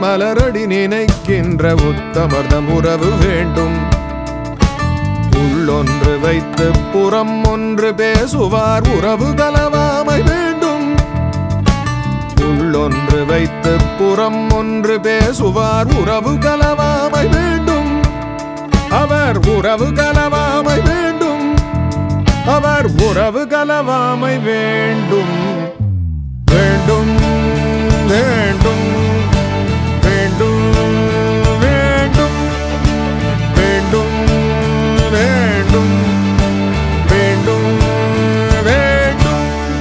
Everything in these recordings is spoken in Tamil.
மலரடி நினைக்கின்ற உத்தமர்தம் உறவு வேண்டும். உள்ளொன்று வைத்து புறம் ஒன்று பேசுவார் உறவு கலவாமை வேண்டும். உள்ளொன்று வைத்து புறம் ஒன்று பேசுவார் உறவு கலவாமை வேண்டும். அவர் உறவு கலவாமை வேண்டும். அவர் உறவு கலவாமை வேண்டும். வேண்டும் வேண்டும் வேண்டும் வேண்டும் வேண்டும் வேண்டும் வேண்டும் வேண்டும்.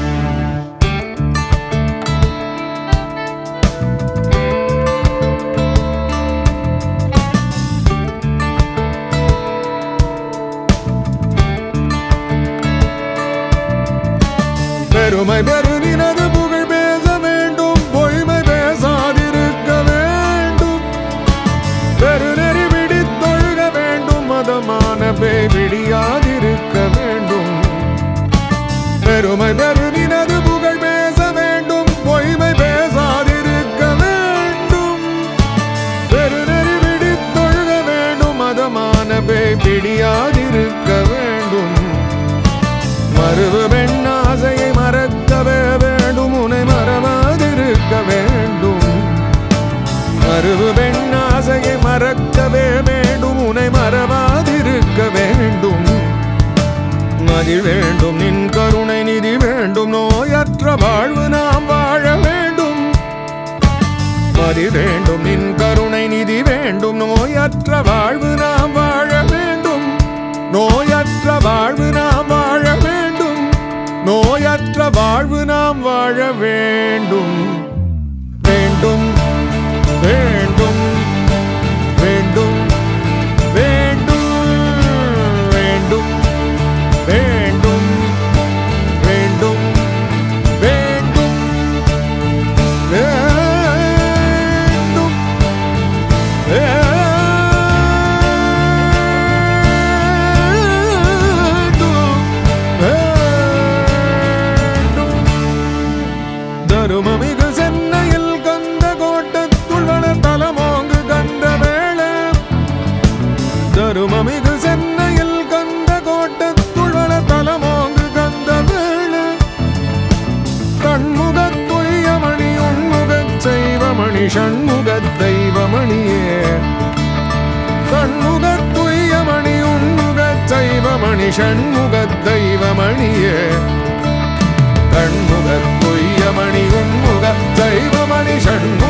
பெருமை பெருநினது புகழ் பேச வேண்டும். பொய்மை பேசாதிருக்க வேண்டும். பெருநெறி பிடித்தொழுக வேண்டும். மதமான பேய் பிடியாதிருக்க வேண்டும். பெருமை பெருநினது புகழ் பேச வேண்டும். பொய்மை பேசாதிருக்க வேண்டும். பெருநெறி பிடித்தொழுக வேண்டும். மதமான பேய் பிடியாதிருக்க வேண்டும். மறுவு பெண்ணாசையை மறக்கவே வேண்டும். உன்னை மறவாதிருக்க வேண்டும். மறுவு பெண்ணாசையை மறக்கவே வேண்டும். உன்னை மறவாதிருக்க வேண்டும். மதி வேண்டும் நின் கருணை நிதி வேண்டும். நோயற்ற வாழ்வு நாம் வாழ வேண்டும். மதி வேண்டும் நின் கருணை நிதி வேண்டும். நோயற்ற வாழ்வு நாம் வாழ வேண்டும். நோயற்ற வாழ்வு நாம் வாழ வேண்டும். நோயற்ற வாழ்வு நாம் வாழ வேண்டும். வேண்டும் வேண்டும் வேண்டும் வேண்டும் வேண்டும் வேண்டும் வேண்டும் வேண்டும் வேண்டும். தருமமிகு சென்னையில் கந்த கோட்டத்துள் வளர்த்தலமோங்கு கந்த வேள. தருமமிகு சென்னையில் கந்த கோட்டத்துள் வளர்த்தலமோங்கு கந்த வேள. கண்முகத் துய்யமணி உண்முகச் செய்வமணி ஷண்முகத் தெய்வமணியே. கண்முகத் துய்யமணி உண்முகச் செய்வமணி ஷண்முகத் தெய்வமணியே. கண்முகத் துய்யமணி உண்முகச் செய்வமணி ஷண்முக